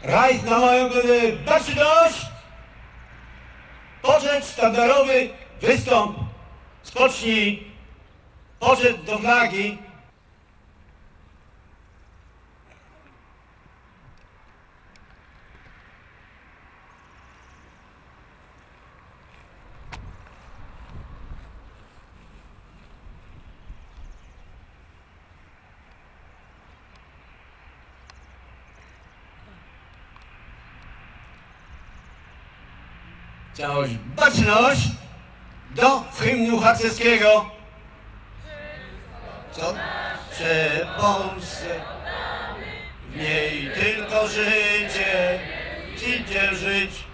Rajd na moją baczność! Poczet sztandarowy, wystąp, spocznij, poczet do flagi. Całość baczność do hymnu harcerskiego. Co? Przy Polsce, w niej tylko życie, ci dzierżyć.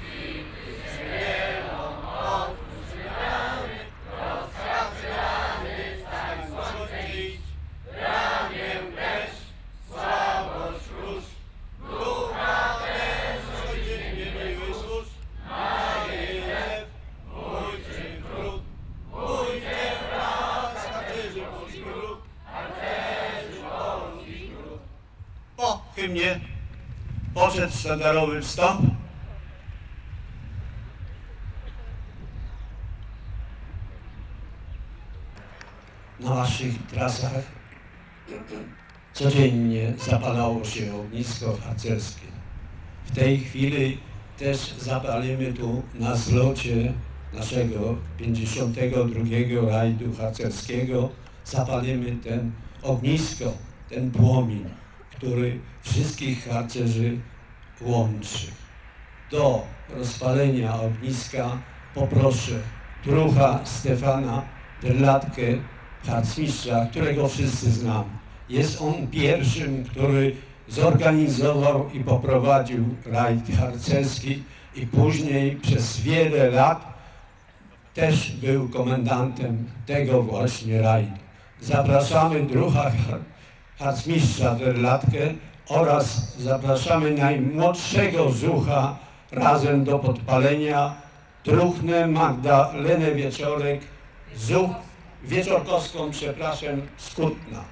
Po hymnie poczet sztandarowy wstąp. Na waszych trasach codziennie zapalało się ognisko harcerskie. W tej chwili też zapalimy tu na zlocie naszego 52. rajdu harcerskiego. Zapalimy ten ognisko, ten płomień, który wszystkich harcerzy łączy. Do rozpalenia ogniska poproszę druha Stefana Derlatkę, harcmistrza, którego wszyscy znamy. Jest on pierwszym, który zorganizował i poprowadził rajd harcerski i później przez wiele lat też był komendantem tego właśnie rajdu. Zapraszamy druha harcmistrza Derlatkę oraz zapraszamy najmłodszego zucha razem do podpalenia druhnę Magdalenę Wieczorek, zuch Wieczorkowską, przepraszam, z Kutna.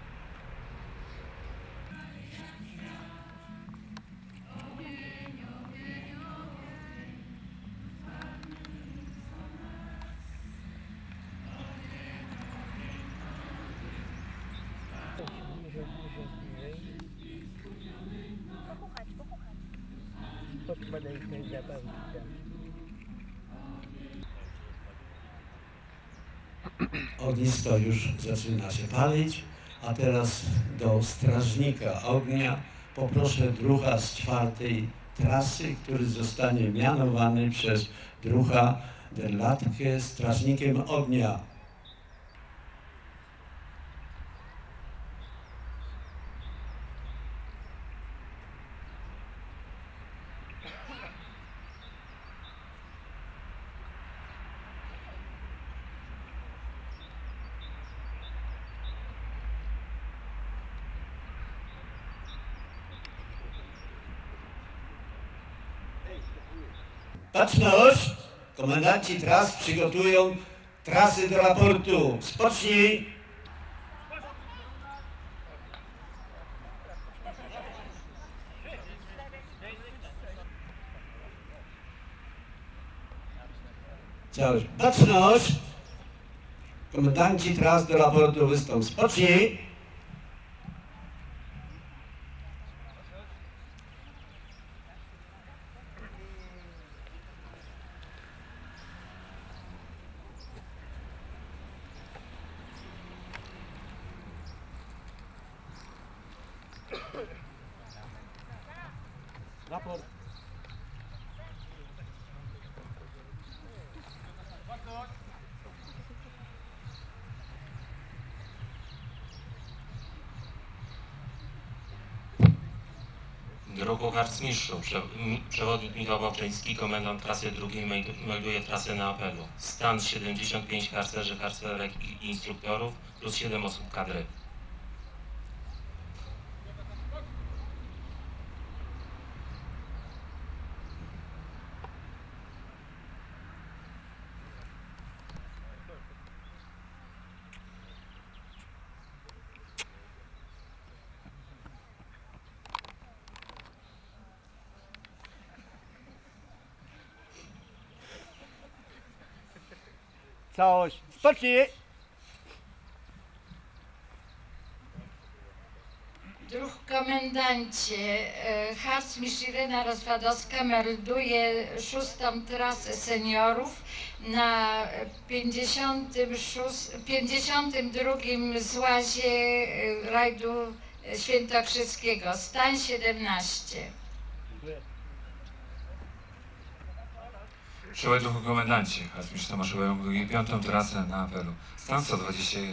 Ognisko już zaczyna się palić, a teraz do strażnika ognia poproszę druha z 4. trasy, który zostanie mianowany przez druha Derlatkę strażnikiem ognia. Baczność! Komendanci tras przygotują trasy do raportu. Spocznij! Całość. Baczność! Komendanci tras do raportu wystąp. Spocznij! Raport. Druhu harcmistrzu, przewodnik Michał Bałczyński, komendant trasy 2 melduje trasę na apelu. Stan 75 harcerzy, harcerek i instruktorów plus 7 osób kadry. Całość. Spocznij! Druh komendancie, harcmistrz Irena Rozwadowska melduje 6. trasę seniorów na 52. złazie rajdu świętokrzyskiego, stan 17. Czułej druhu komendancie, harcmistrz Tomasz melduje 5. trasę na apelu, stan 121.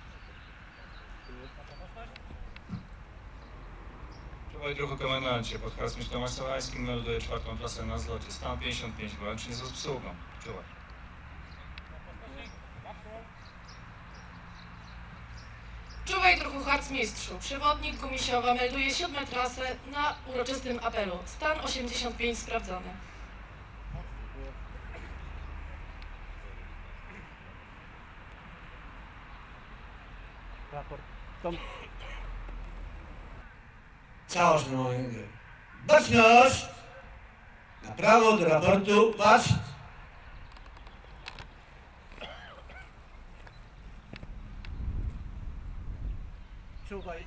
Czuwaj druhu komendancie, podharcmistrz Tomasz Sołański melduje 4. trasę na zlocie, stan 55, łącznie z obsługą. Czuwaj. Czuwaj druhu harcmistrzu, przewodnik Gumisiowa melduje 7. trasę na uroczystym apelu, stan 85 sprawdzony. Raport. Całość na moją grę. Baczność! Na prawo do raportu, patrz! Czuwaj.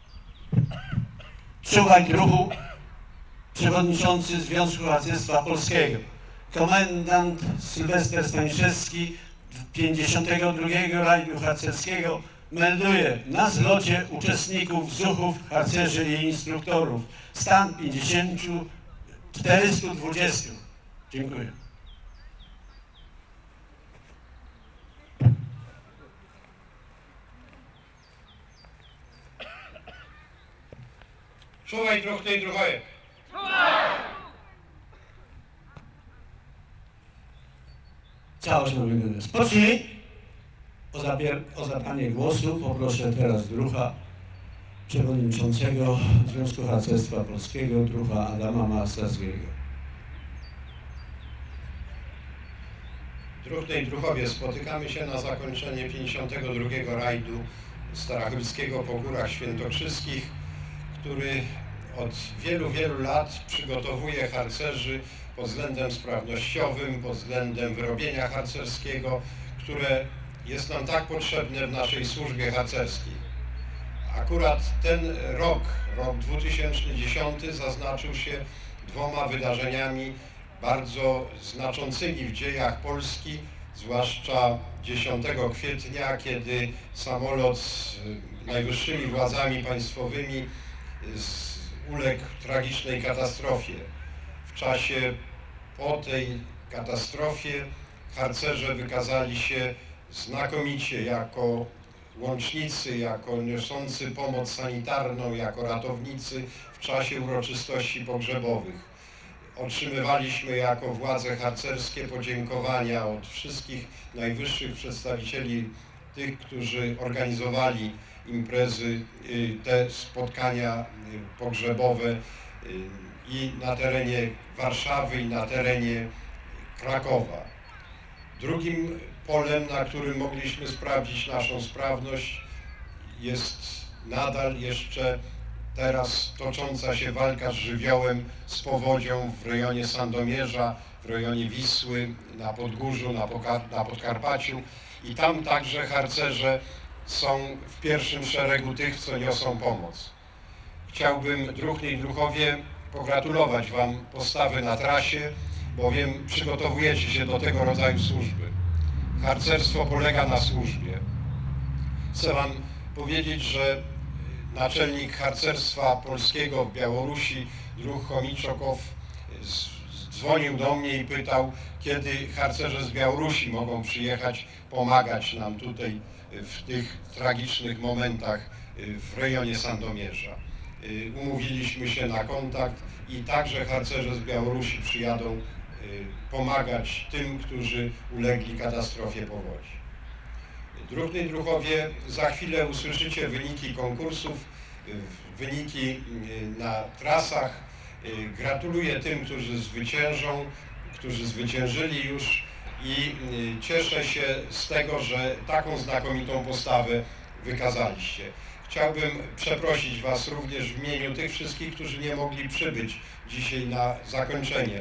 Czuwaj druhu, przewodniczący Związku Harcerstwa Polskiego, komendant Sylwester Staniszewski 52. rajdu harcerskiego melduje na zlocie uczestników, zuchów, harcerzy i instruktorów. Stan 420. Dziękuję. Czuwaj druh tej druhoje. Całość na wyglądzie. Spocznij. O zabranie głosu poproszę teraz druha przewodniczącego Związku Harcerstwa Polskiego, druha Adama Mastarskiego. Druhnej druhowie, spotykamy się na zakończenie 52. rajdu starachylskiego po Górach Świętokrzyskich, który od wielu, wielu lat przygotowuje harcerzy pod względem sprawnościowym, pod względem wyrobienia harcerskiego, które jest nam tak potrzebne w naszej służbie harcerskiej. Akurat ten rok 2010 zaznaczył się 2 wydarzeniami bardzo znaczącymi w dziejach Polski, zwłaszcza 10 kwietnia, kiedy samolot z najwyższymi władzami państwowymi uległ tragicznej katastrofie. W czasie po tej katastrofie harcerze wykazali się znakomicie jako łącznicy, jako niosący pomoc sanitarną, jako ratownicy w czasie uroczystości pogrzebowych. Otrzymywaliśmy jako władze harcerskie podziękowania od wszystkich najwyższych przedstawicieli tych, którzy organizowali imprezy, te spotkania pogrzebowe i na terenie Warszawy, i na terenie Krakowa. Drugim polem, na którym mogliśmy sprawdzić naszą sprawność, jest nadal jeszcze teraz tocząca się walka z żywiołem, z powodzią w rejonie Sandomierza, w rejonie Wisły, na Podgórzu, na Podkarpaciu, i tam także harcerze są w pierwszym szeregu tych, co niosą pomoc. Chciałbym, druhny i druhowie, pogratulować Wam postawy na trasie, bowiem przygotowujecie się do tego rodzaju służby. Harcerstwo polega na służbie. Chcę Wam powiedzieć, że naczelnik harcerstwa polskiego w Białorusi, druh Chomiczokow, dzwonił do mnie i pytał, kiedy harcerze z Białorusi mogą przyjechać, pomagać nam tutaj w tych tragicznych momentach w rejonie Sandomierza. Umówiliśmy się na kontakt i także harcerze z Białorusi przyjadą pomagać tym, którzy ulegli katastrofie powodzi. Druhny i druhowie, za chwilę usłyszycie wyniki konkursów, wyniki na trasach. Gratuluję tym, którzy zwyciężą, którzy zwyciężyli już, i cieszę się z tego, że taką znakomitą postawę wykazaliście. Chciałbym przeprosić Was również w imieniu tych wszystkich, którzy nie mogli przybyć dzisiaj na zakończenie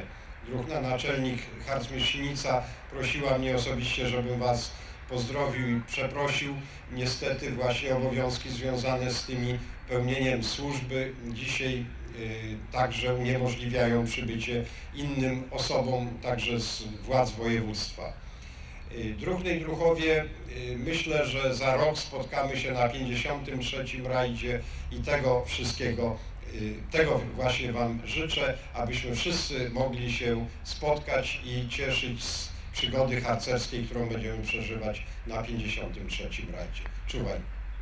druhna naczelnik harcmistrz Sinica prosiła mnie osobiście, żebym was pozdrowił i przeprosił. Niestety właśnie obowiązki związane z tymi pełnieniem służby dzisiaj także uniemożliwiają przybycie innym osobom, także z władz województwa. Druhny i druhowie, myślę, że za rok spotkamy się na 53. rajdzie i tego wszystkiego, tego właśnie wam życzę, abyśmy wszyscy mogli się spotkać i cieszyć z przygody harcerskiej, którą będziemy przeżywać na 53. rajdzie. Czuwaj.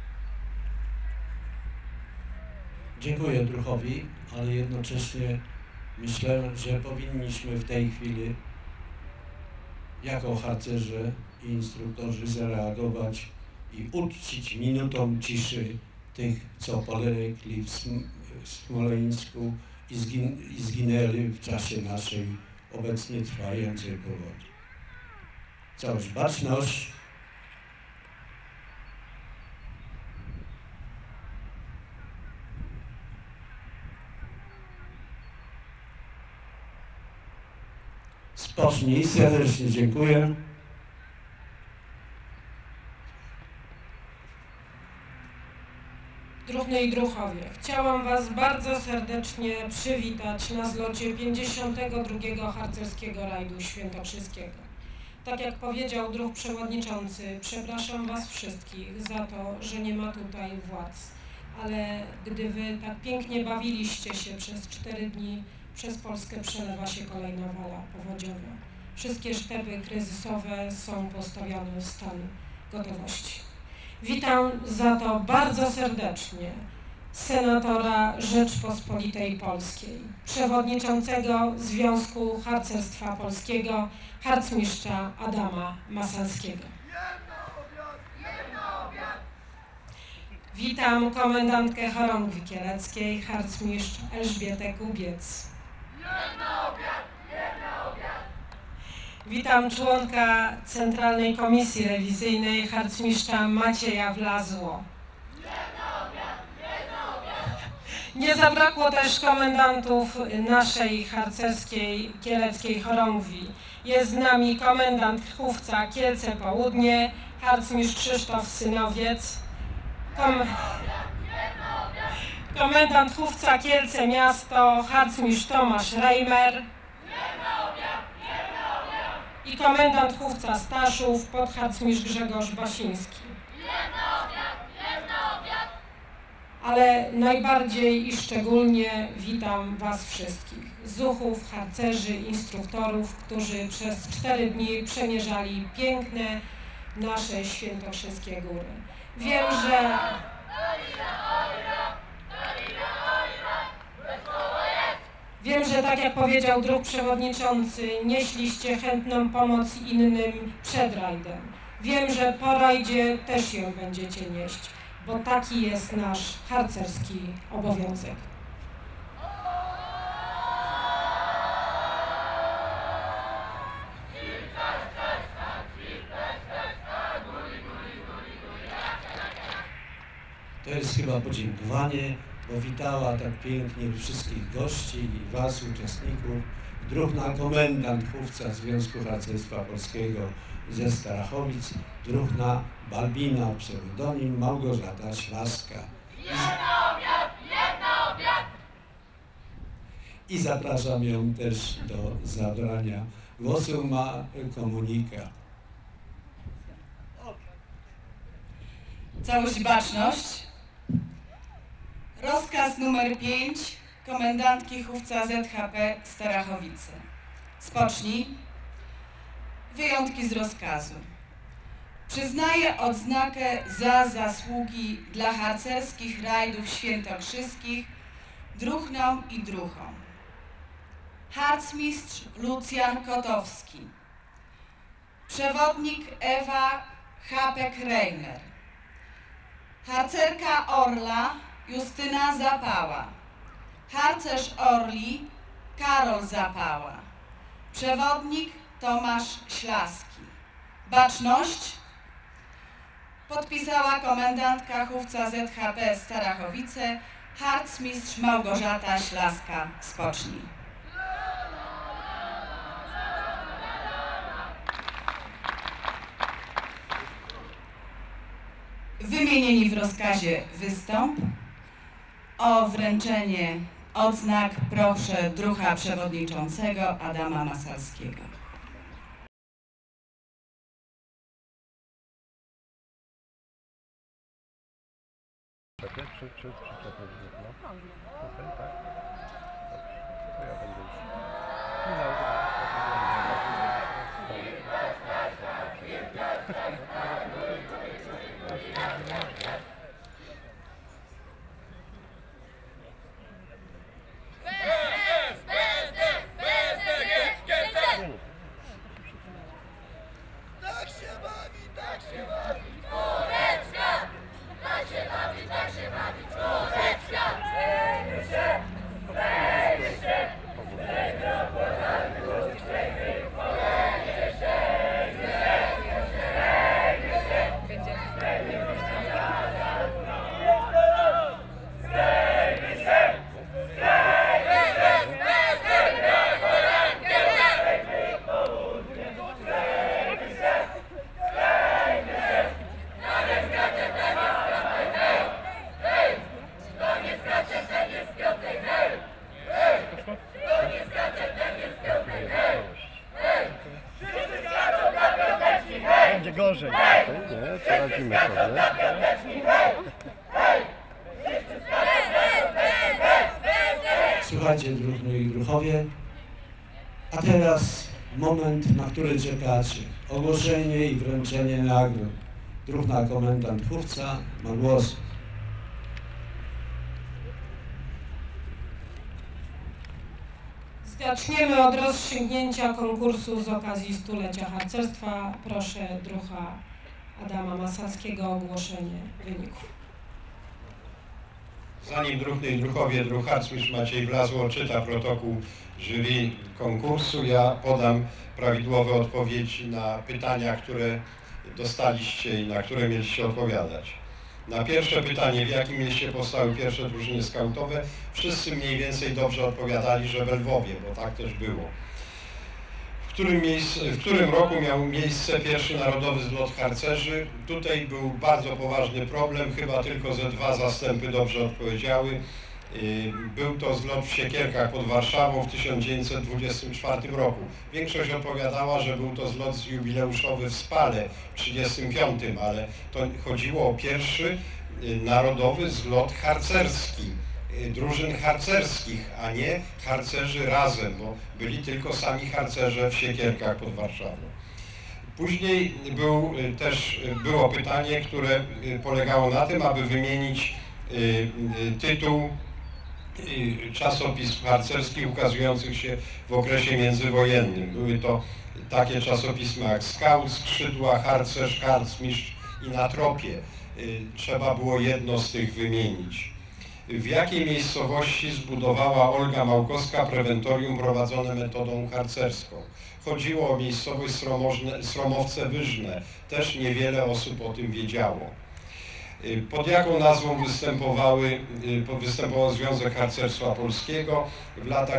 Dziękuję druhowi, ale jednocześnie myślę, że powinniśmy w tej chwili jako harcerze i instruktorzy zareagować i uczcić minutą ciszy tych, co polegli w Smoleńsku i zginęli w czasie naszej obecnie trwającej powodzi. Całość baczność. Spocznij, serdecznie dziękuję. Druhny i druhowie, chciałam was bardzo serdecznie przywitać na zlocie 52. harcerskiego rajdu świętokrzyskiego. Tak jak powiedział druh przewodniczący, przepraszam was wszystkich za to, że nie ma tutaj władz, ale gdy wy tak pięknie bawiliście się przez 4 dni, przez Polskę przelewa się kolejna fala powodziowa. Wszystkie sztaby kryzysowe są postawione w stan gotowości. Witam za to bardzo serdecznie senatora Rzeczpospolitej Polskiej, przewodniczącego Związku Harcerstwa Polskiego, harcmistrza Adama Masalskiego. Witam komendantkę chorągwi kieleckiej, harcmistrz Elżbietę Kubiec. Witam członka Centralnej Komisji Rewizyjnej, harcmistrza Macieja Wlazło. Nie zabrakło też komendantów naszej harcerskiej kieleckiej chorągwi. Jest z nami komendant Chówca Kielce Południe, harcmistrz Krzysztof Synowiec, komendant Chówca Kielce Miasto, harcmistrz Tomasz Reimer i komendant Chówca Staszów, podharcmistrz Grzegorz Basiński. Ale najbardziej i szczególnie witam was wszystkich, zuchów, harcerzy, instruktorów, którzy przez 4 dni przemierzali piękne nasze świętokrzyskie góry. Wiem, że tak jak powiedział druh przewodniczący, nieśliście chętną pomoc innym przed rajdem. Wiem, że po rajdzie też ją będziecie nieść, bo taki jest nasz harcerski obowiązek. To jest chyba podziękowanie, bo witała tak pięknie wszystkich gości i was, uczestników. Druhna komendant Chówca Związku Harcerstwa Polskiego ze Starachowic, druhna Balbina, pseudonim Małgorzata Ślaska. I zapraszam ją też do zabrania głosu, ma komunikat. Całość baczność. Rozkaz numer 5 komendantki Chówca ZHP Starachowice. Spocznij. Wyjątki z rozkazu. Przyznaję odznakę za zasługi dla harcerskich rajdów świętokrzyskich druhnom i druhom. Harcmistrz Lucjan Kotowski. Przewodnik Ewa Hapek-Reimer. Harcerka Orla Justyna Zapała. Harcerz Orli Karol Zapała. Przewodnik Tomasz Ślaski. Baczność podpisała komendantka Chówca ZHP Starachowice, harcmistrz Małgorzata Ślaska. Spocznij. Wymienieni w rozkazie wystąp. O wręczenie odznak proszę druha przewodniczącego Adama Masalskiego. Będzie gorzej. Nie, poradzimy sobie. Słuchajcie, druhny i druhowie, a teraz moment, na który czekacie. Ogłoszenie i wręczenie nagród. Druhna komendant Chówca ma głos. Zaczniemy od rozstrzygnięcia konkursu z okazji stulecia harcerstwa. Proszę druha Adama Masalskiego o ogłoszenie wyników. Zanim druhny i druhowie, druh harcmistrz Maciej Wlazło odczyta protokół jury konkursu, ja podam prawidłowe odpowiedzi na pytania, które dostaliście i na które mieliście odpowiadać. Na pierwsze pytanie, w jakim mieście powstały pierwsze drużyny skautowe, wszyscy mniej więcej dobrze odpowiadali, że we Lwowie, bo tak też było. W którym roku miał miejsce pierwszy narodowy zlot harcerzy? Tutaj był bardzo poważny problem, chyba tylko ze 2 zastępy dobrze odpowiedziały. Był to zlot w Siekierkach pod Warszawą w 1924 roku. Większość odpowiadała, że był to zlot jubileuszowy w Spale w 1935, ale to chodziło o pierwszy narodowy zlot harcerski, drużyn harcerskich, a nie harcerzy razem, bo byli tylko sami harcerze w Siekierkach pod Warszawą. Później było pytanie, które polegało na tym, aby wymienić tytuł czasopism harcerskich ukazujących się w okresie międzywojennym. Były to takie czasopisma jak Skaut, Skrzydła, Harcerz, Harcmistrz i Na tropie. Trzeba było jedno z tych wymienić. W jakiej miejscowości zbudowała Olga Małkowska prewentorium prowadzone metodą harcerską? Chodziło o miejscowość Sromowce Wyżne. Też niewiele osób o tym wiedziało. Pod jaką nazwą występował Związek Harcerstwa Polskiego w latach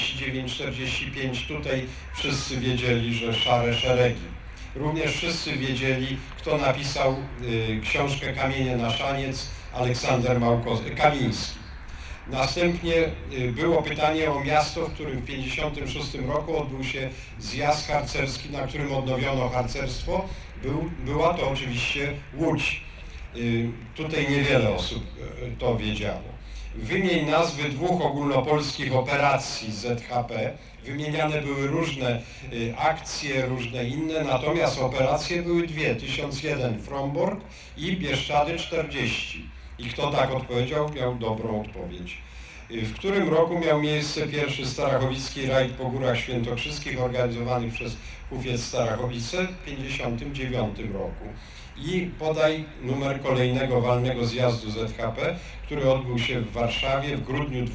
39-45? Tutaj wszyscy wiedzieli, że Szare Szeregi. Również wszyscy wiedzieli, kto napisał książkę Kamienie na szaniec, Aleksander Kamiński. Następnie było pytanie o miasto, w którym w 1956 roku odbył się zjazd harcerski, na którym odnowiono harcerstwo. Była to oczywiście Łódź. Tutaj niewiele osób to wiedziało. Wymień nazwy 2 ogólnopolskich operacji ZHP. Wymieniane były różne akcje, różne inne, natomiast operacje były 2. 1001 Frombork i Bieszczady 40. I kto tak odpowiedział, miał dobrą odpowiedź. W którym roku miał miejsce pierwszy starachowicki rajd po Górach Świętokrzyskich organizowany przez Hufiec Starachowice w 1959 roku. I podaj numer kolejnego walnego zjazdu ZHP, który odbył się w Warszawie w grudniu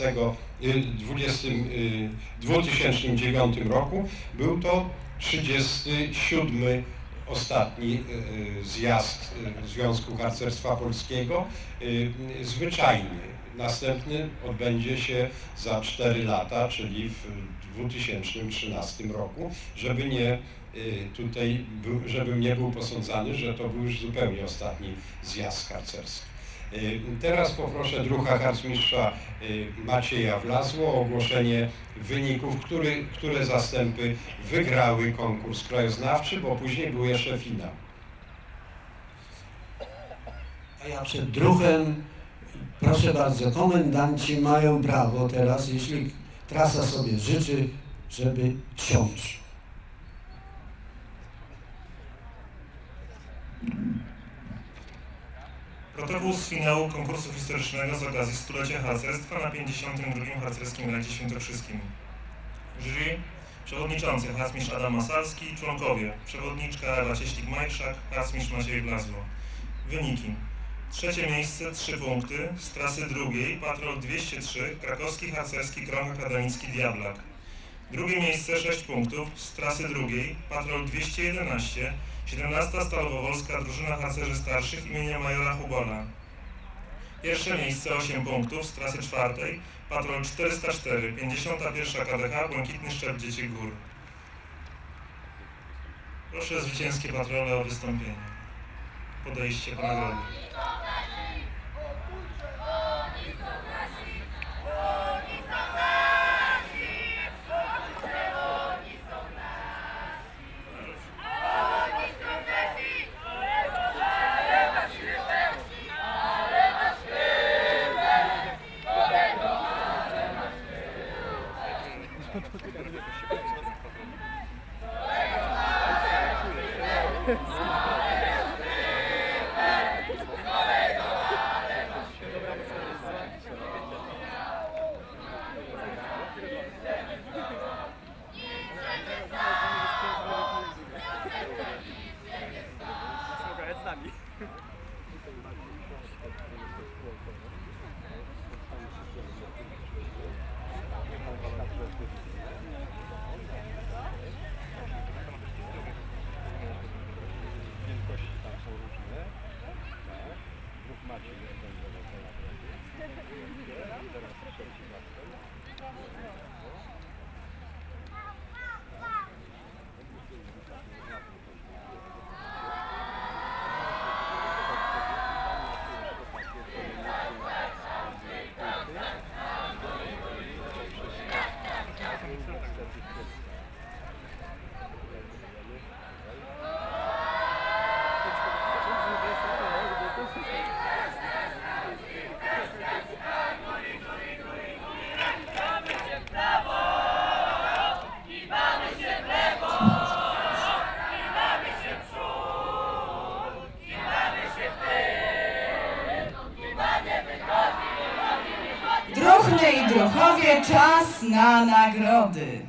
2009 roku. Był to 37. ostatni zjazd Związku Harcerstwa Polskiego, zwyczajny. Następny odbędzie się za 4 lata, czyli w 2013 roku, żeby nie tutaj, żebym nie był posądzany, że to był już zupełnie ostatni zjazd harcerski. Teraz poproszę druha harcmistrza Macieja Wlazło o ogłoszenie wyników, które zastępy wygrały konkurs krajoznawczy, bo później był jeszcze finał. A ja przed druhem, proszę bardzo, komendanci mają prawo teraz, jeśli trasa sobie życzy, żeby siąść. Protokół z finału konkursu historycznego z okazji stulecia harcerstwa na 52. Harcerskim Rajdzie Świętokrzyskim. Jury: przewodniczący harcmistrz Adam Masalski, członkowie: przewodniczka Ewa Cieślik-Majszak, harcmistrz Maciej Wlazło. Wyniki: trzecie miejsce 3 punkty, z trasy drugiej patrol 203, krakowski harcerski krąg akademicki Diablak. Drugie miejsce 6 punktów, z trasy drugiej patrol 211, 17. Stalowowolska drużyna harcerzy starszych imienia majora Hubola. Pierwsze miejsce 8 punktów, z trasy czwartej patrol 404, 51. KDH Błękitny Szczep Dzieci Gór. Proszę zwycięskie patrole o wystąpienie. Podejście po nagrody. Druchny i druchowie, czas na nagrody.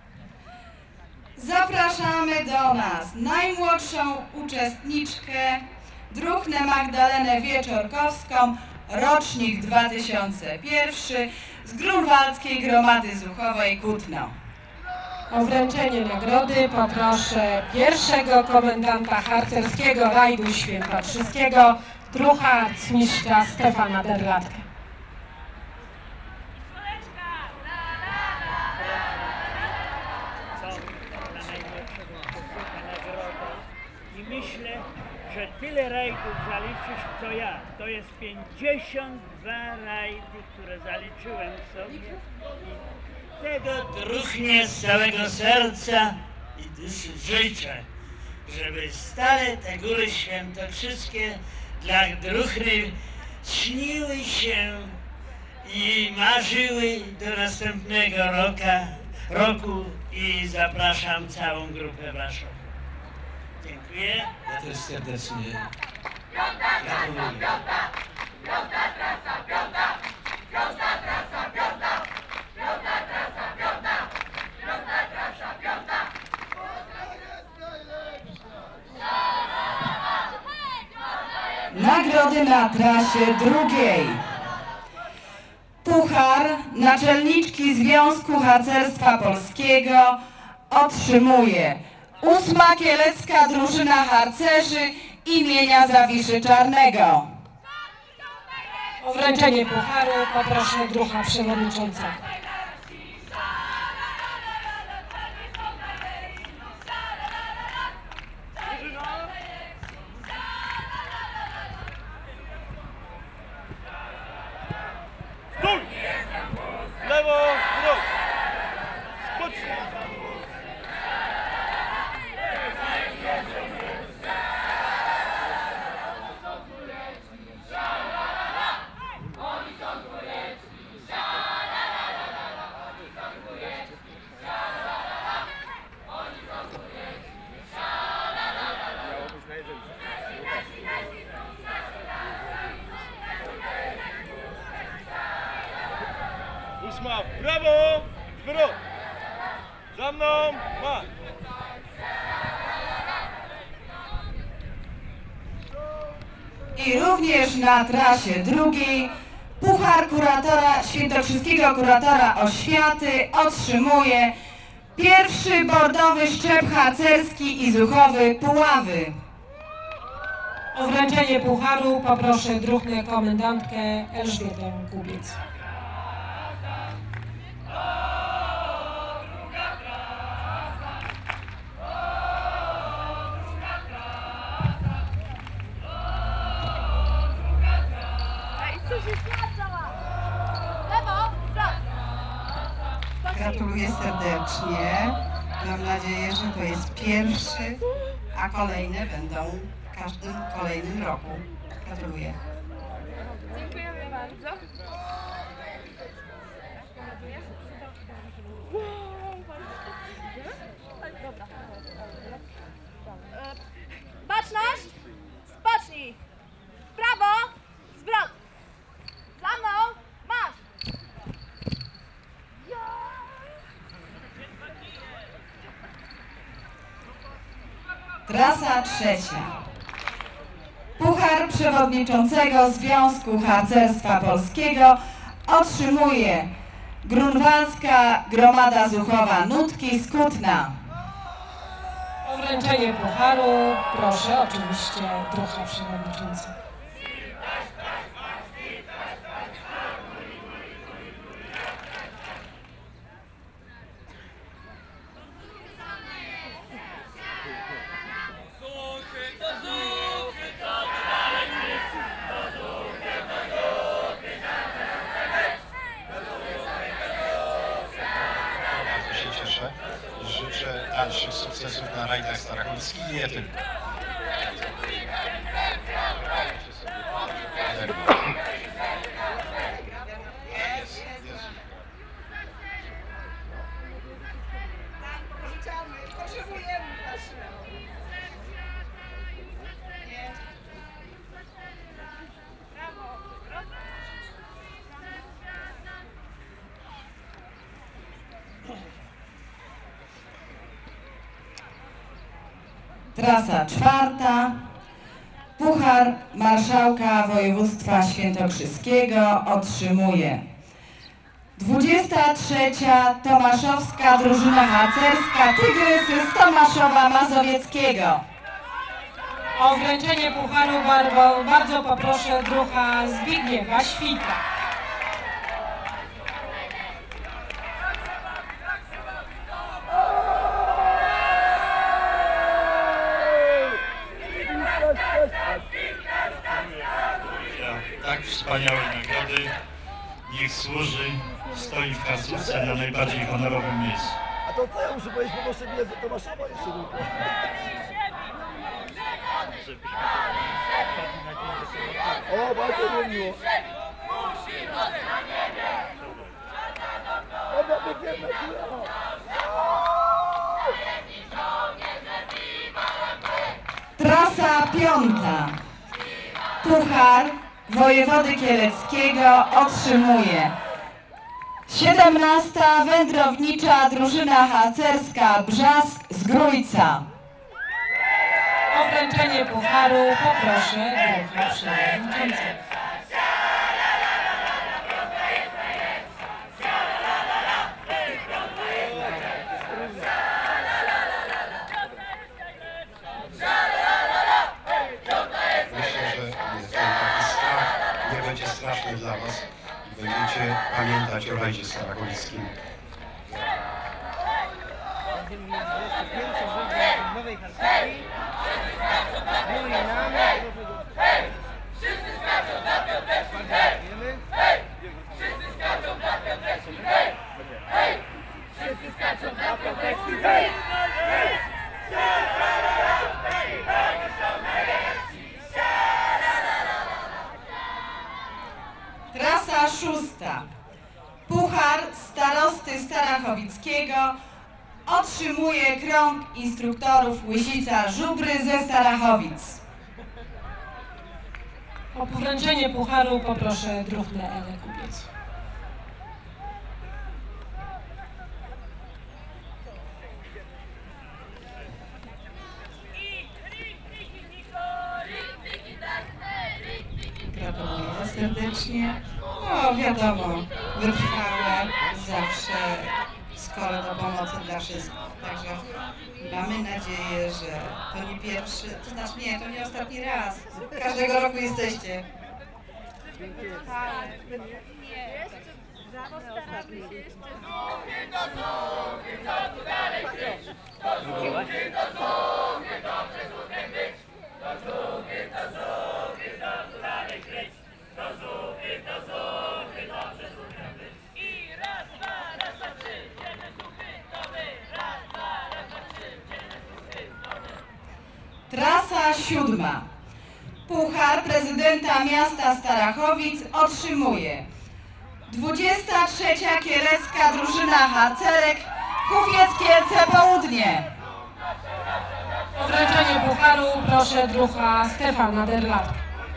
Zapraszamy do nas najmłodszą uczestniczkę, druchnę Magdalenę Wieczorkowską, rocznik 2001 z Grunwaldzkiej Gromady Zuchowej Kutno. O wręczenie nagrody poproszę pierwszego komendanta harcerskiego rajdu świętokrzyskiego, druha harcmistrza Stefana Derlatkę. I myślę, że tyle rajdów zaliczyć co ja. To jest 52 rajdy, które zaliczyłem sobie. I tego druchnie z całego serca i duszy życzę, żeby stale te góry świętokrzyskie dla druchny śniły się i marzyły do następnego roku i zapraszam całą grupę waszą. Dziękuję. Ja też serdecznie gratuluję. Piąta trasa, piąta trasa, piąta trasa, piąta. Nagrody na trasie drugiej. Puchar naczelniczki Związku Harcerstwa Polskiego otrzymuje 8. Kielecka Drużyna Harcerzy imienia Zawiszy Czarnego. O wręczenie pucharu poproszę druha przewodniczącego. Taśma w prawo, zwrot. Za mną, marsz. I również na trasie drugiej puchar kuratora, świętokrzyskiego kuratora oświaty otrzymuje pierwszy bordowy szczep harcerski i zuchowy Puławy. O wręczenie pucharu poproszę druhną komendantkę Elżbietę Kubiec. Gratuluję serdecznie. Mam nadzieję, że to jest pierwszy, a kolejne będą w każdym kolejnym roku. Gratuluję. Dziękujemy bardzo. Baczność! Spocznij! W prawo! Zwrot! Za mną! Marsz! Trasa trzecia. Puchar Przewodniczącego Związku Harcerstwa Polskiego otrzymuje Grunwaldzka Gromada Zuchowa Nutki z Kutna. O wręczenie pucharu proszę oczywiście druha przewodniczący. Życzę dalszych sukcesów na rajdach starachowskich i nie tylko. Trasa czwarta. Puchar Marszałka Województwa Świętokrzyskiego otrzymuje 23. Tomaszowska Drużyna Harcerska Tygrysy z Tomaszowa Mazowieckiego. O wręczenie pucharu bardzo poproszę druha Zbigniewa Świta. Tak wspaniałej nagrody niech służy, stoi w harcówce na najbardziej honorowym miejscu. A to co ja muszę powiedzieć, poproszę bilet do Tomaszowa jeszcze tylko. O, bardzo miło. Dobra, biegniemy, Trasa piąta. Puchar Wojewody Kieleckiego otrzymuje 17. Wędrownicza Drużyna Harcerska Brzask z Grójca. O wręczenie pucharu poproszę druha przewodniczącego. Straszny dla Was i będziecie pamiętać o rajdzie starachowickim. Wszyscy skaczą na piąteczki! Wszyscy skaczą na piąteczki! Wszyscy skaczą na piąteczki! Trasa szósta. Puchar Starosty Starachowickiego otrzymuje krąg instruktorów Łysica Żubry ze Starachowic. O wręczenie pucharu poproszę druhnę Elę Kubiec. serdecznie. No wiadomo, wytrwałe, zawsze skoro do pomocy dla wszystkich. Także mamy nadzieję, że to nie pierwszy, to znaczy nie, to nie ostatni raz. Każdego roku jesteście. Trasa 7. Puchar prezydenta miasta Starachowic otrzymuje 23. Kielecka drużyna harcerek Kupiec-Kielce Południe. O wręczenie pucharu proszę druha Stefana Derlatka.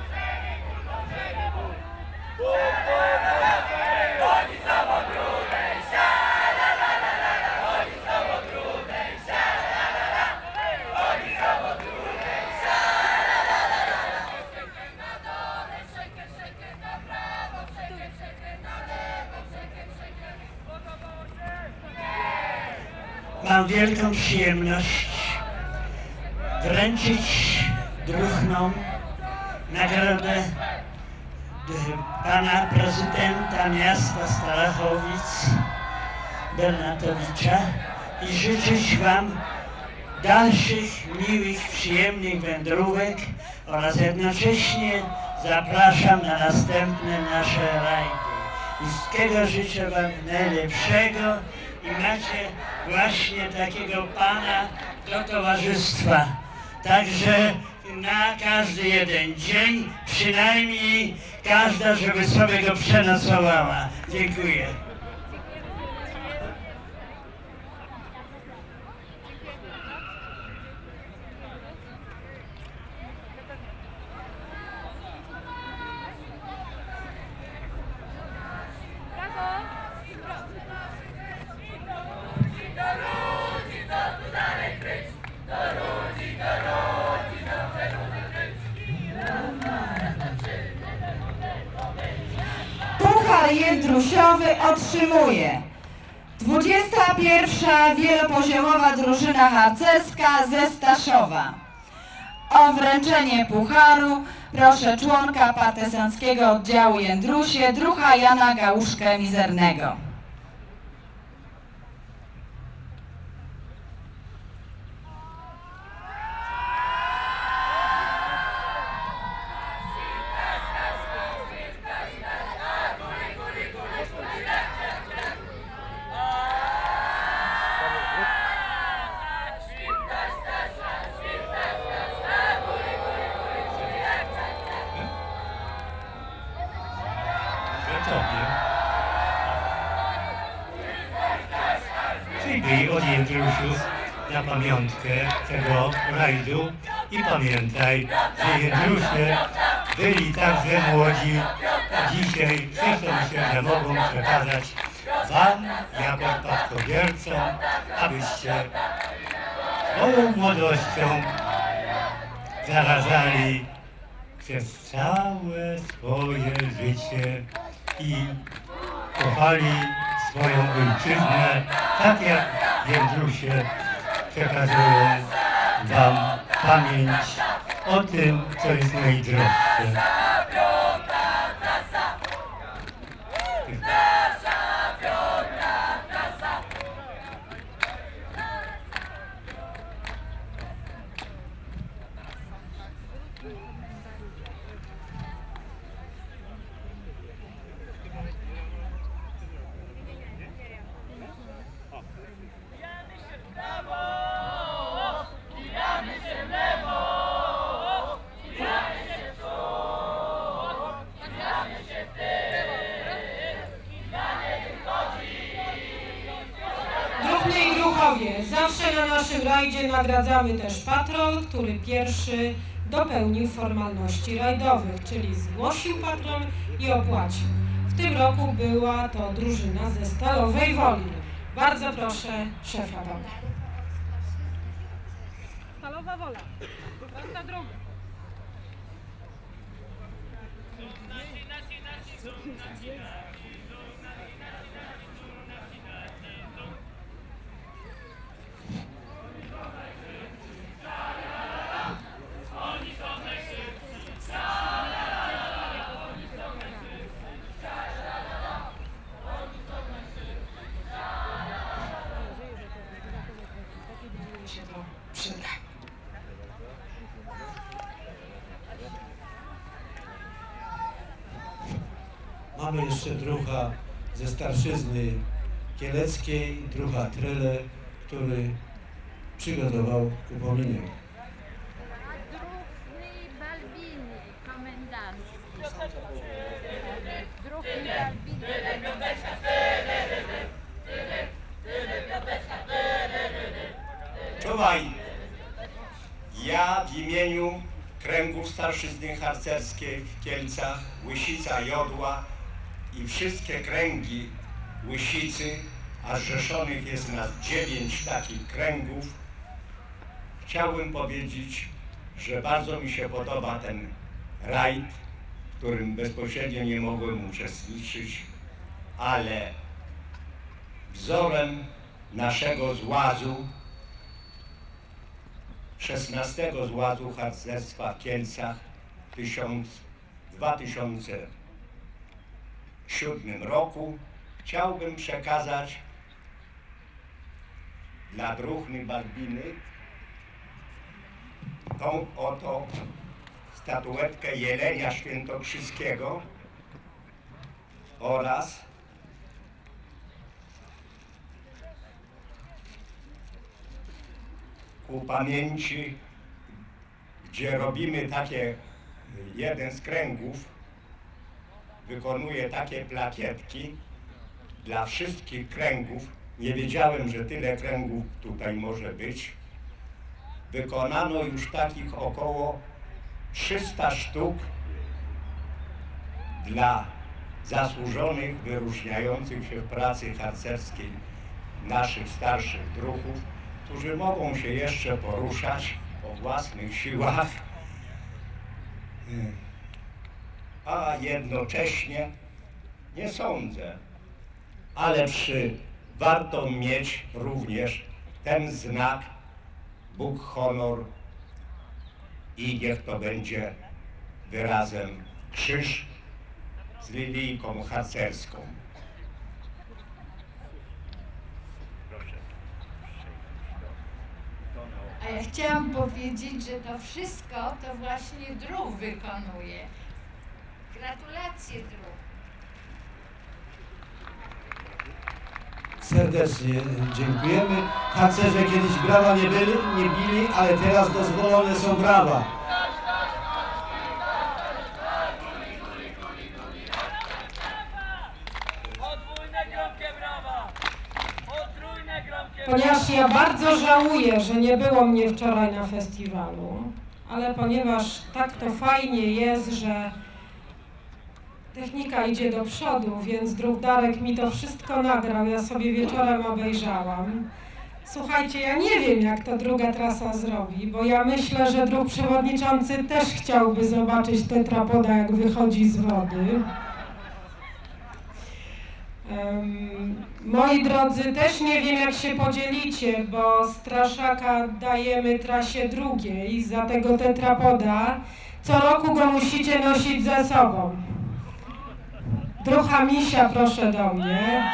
Mam wielką przyjemność wręczyć druhnom nagrodę pana prezydenta miasta Starachowic Bernatowicza i życzyć wam dalszych, miłych, przyjemnych wędrówek oraz jednocześnie zapraszam na następne nasze rajdy. Wszystkiego życzę wam najlepszego i macie właśnie takiego pana do towarzystwa. Także na każdy jeden dzień, przynajmniej każda, żeby sobie go przenocowała. Dziękuję. Puchar Jędrusiowy otrzymuje 21. wielopoziomowa drużyna harcerska ze Staszowa. O wręczenie pucharu proszę członka partyzanckiego oddziału Jędrusie, druha Jana Gałuszkę Mizernego. Przyjmij od Jędrusiów na pamiątkę tego rajdu i pamiętaj, że Jędrusie byli także młodzi, a dzisiaj cieszą się, że mogą przekazać wam, jako spadkobiercom, abyście swoją młodością zarażali przez całe swoje życie i kochali swoją ojczyznę, tak jak Jędrusie przekazują wam pamięć o tym, co jest najdroższe. Zawsze na naszym rajdzie nagradzamy też patrol, który pierwszy dopełnił formalności rajdowych, czyli zgłosił patrol i opłacił. W tym roku była to drużyna ze Stalowej Woli. Bardzo proszę szefa dobra. Stalowa Wola. Runda druga. Się to przyda. Mamy jeszcze druha ze starszyzny kieleckiej, druha Tryle, który przygotował upominek. Druhny Balbiny, komendant. Druhny Balbiny. Czuwaj! Ja w imieniu kręgów starszyzny harcerskiej w Kielcach, Łysica, Jodła i wszystkie kręgi Łysicy, a zrzeszonych jest nas 9 takich kręgów, chciałbym powiedzieć, że bardzo mi się podoba ten rajd, w którym bezpośrednio nie mogłem uczestniczyć, ale wzorem naszego złazu, 16 złazu harcerstwa w Kielcach w 2007 roku chciałbym przekazać dla druhny Balbiny tą oto statuetkę Jelenia Świętokrzyskiego oraz ku pamięci, gdzie robimy takie, jeden z kręgów wykonuje takie plakietki dla wszystkich kręgów. Nie wiedziałem, że tyle kręgów tutaj może być. Wykonano już takich około 300 sztuk dla zasłużonych, wyróżniających się w pracy harcerskiej naszych starszych druhów, którzy mogą się jeszcze poruszać o własnych siłach, a jednocześnie nie sądzę, ale warto mieć również ten znak Bóg, honor i niech to będzie wyrazem krzyż z lilijką harcerską. A ja chciałam powiedzieć, że to wszystko to właśnie druh wykonuje. Gratulacje, druh. Serdecznie dziękujemy. Harcerze kiedyś brawa nie bili, ale teraz dozwolone są brawa. Ponieważ ja bardzo żałuję, że nie było mnie wczoraj na festiwalu, ale ponieważ tak to fajnie jest, że technika idzie do przodu, więc druh Darek mi to wszystko nagrał, ja sobie wieczorem obejrzałam. Słuchajcie, ja nie wiem, jak to druga trasa zrobi, bo ja myślę, że druh przewodniczący też chciałby zobaczyć tetrapoda, jak wychodzi z wody. Moi drodzy, też nie wiem, jak się podzielicie, bo straszaka dajemy trasie drugiej za tego tetrapoda. Co roku go musicie nosić ze sobą. Druha Misia, proszę do mnie.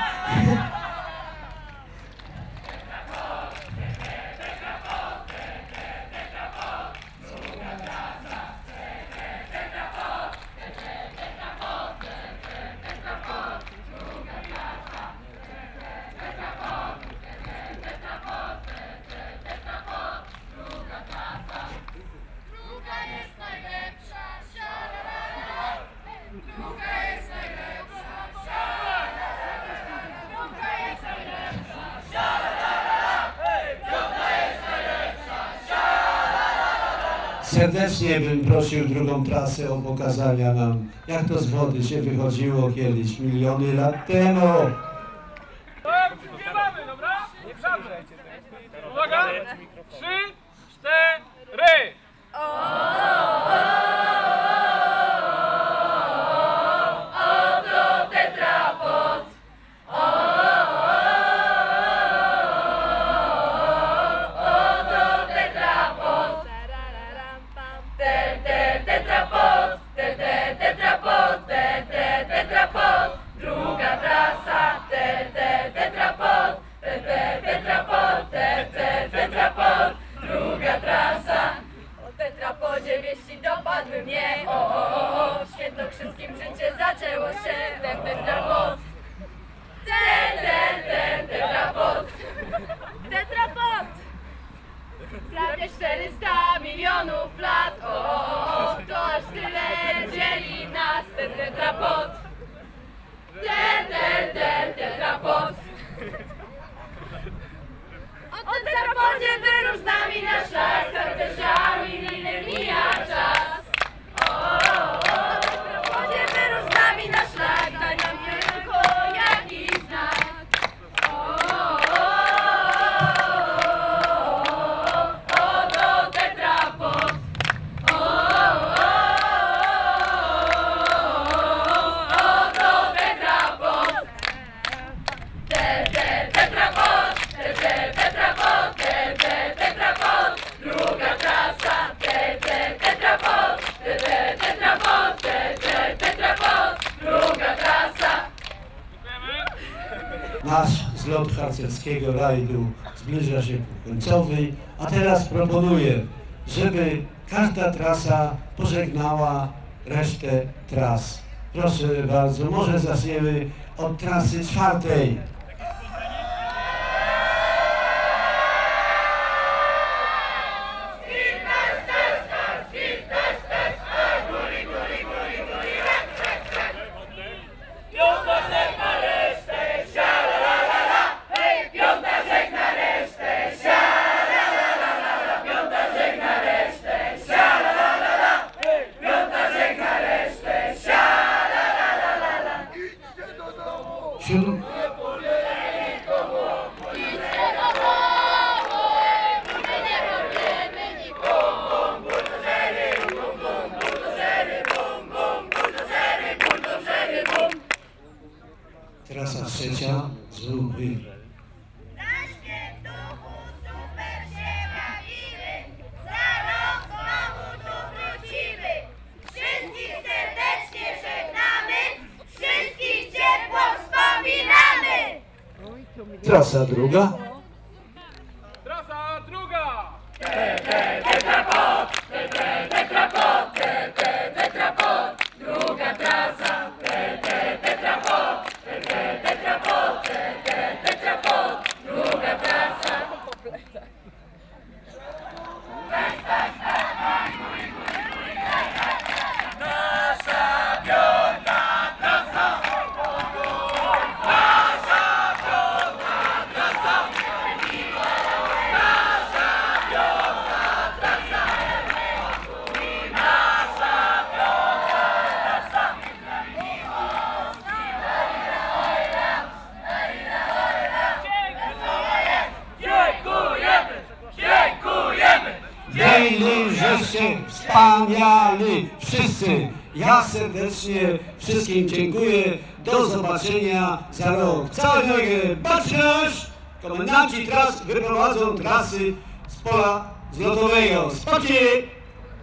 Serdecznie bym prosił drugą trasę o pokazania nam, jak to z wody się wychodziło kiedyś, miliony lat temu. Tak, śpiewamy, dobra? Dobrze. Uwaga, 3, 4. O Tetrapod, tetrapod, tetrapod, druga trasa, tetrapod, tetrapod, tetrapod, druga trasa. Nasz zlot harcerskiego rajdu zbliża się ku końcowej, a teraz proponuję, żeby każda trasa pożegnała resztę tras. Proszę bardzo, może zaczniemy od trasy 4. Trasa 3. Zróbmy. Wszystkich serdecznie żegnamy, wszystkich ciepło wspominamy. Trasa 2. Trasa 2! Tetrapod, tetrapod, tetrapod, druga trasa, tetrapod, tetrapod, tetrapod, druga trasa. Nasza piąta trasa, nasza piąta trasa, nasza piąta trasa, nasza piąta trasa. Dziękujemy, dziękujemy. Byli żeście wspaniali wszyscy. Ja serdecznie wszystkim dziękuję. Do zobaczenia za rok. Całe drogie, baczność! Komendanci tras wyprowadzą trasy z pola zlotowego. Spokojnie!